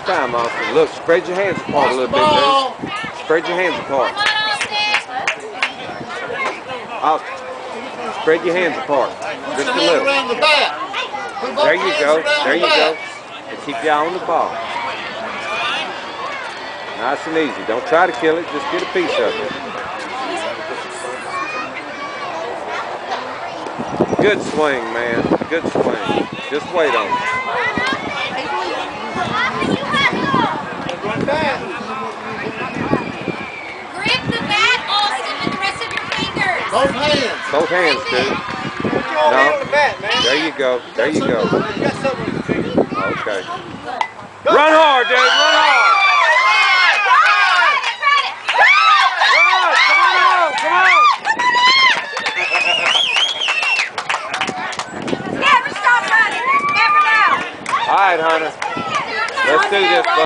time, Austin. Look, spread your hands apart a little bit, dude. Spread your hands apart. Austin, spread your hands apart. Just a little. There you go. There you go. And keep your eye on the ball. Nice and easy. Don't try to kill it. Just get a piece of it. Good swing, man. Good swing. Just wait on it. Grip the bat, Austin, with the rest of your fingers. Both hands. Both hands, dude. No. There you go. There you go. Okay. Run hard, dude. Run hard. Never stop running. Never know. All right, Hunter. Let's do this.